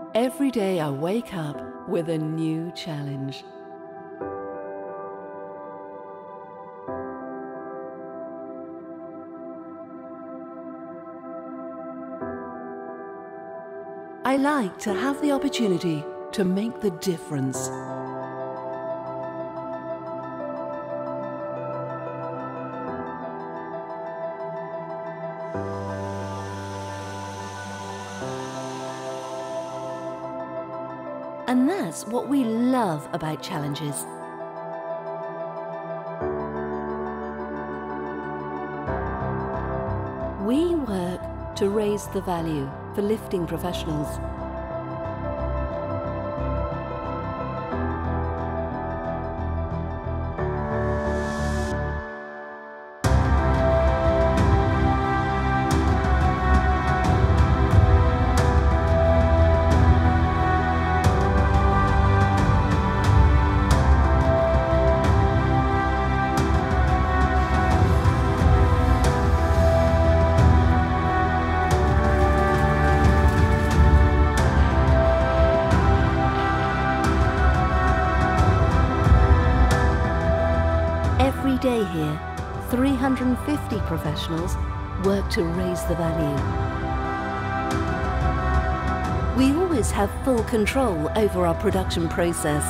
Every day I wake up with a new challenge. I like to have the opportunity to make the difference. And that's what we love about challenges. We work to raise the value for lifting professionals. Every day here, 350 professionals work to raise the value. We always have full control over our production process.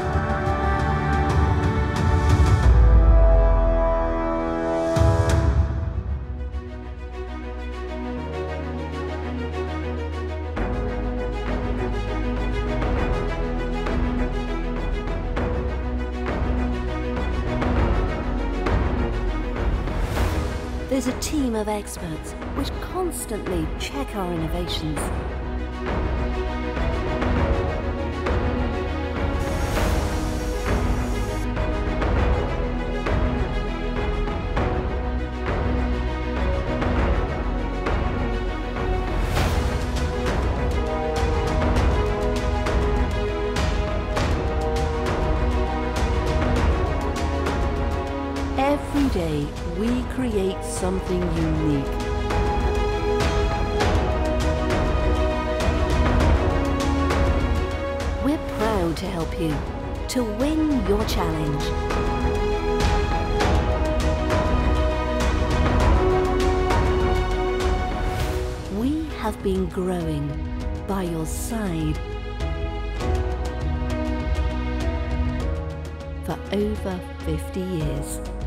There's a team of experts which constantly check our innovations. Every day, we create something unique. We're proud to help you to win your challenge. We have been growing by your side for over 50 years.